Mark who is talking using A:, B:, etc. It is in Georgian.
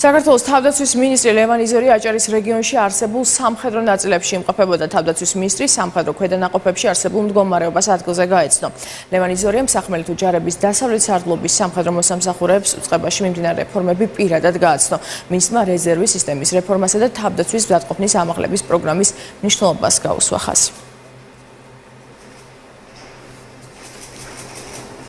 A: საქართველოს თავდაცვის მინისტრი ლევან იზორია აჭარის რეგიონში არსებულ სამხედრო ნაწილებში იმყოფებოდა. თავდაცვის მინისტრი სამხედრო ქვედანაყოფებში არსებულ მდგომარეობას ადგილზე გაეცნო. ლევან იზორიამ სახმელეთო ჯარების დასავლეთ სარდლობის სამხედრო მოსამსახურეებს უწყებაში მიმდინარე რეფორმები პირადად გააცნო. მინისტრმა რეზერვის სისტემის რეფორმასა და თავდაცვის მზადყოფნის ამაღლების პროგრამის მნიშვნელობას გაუსვა ხაზი.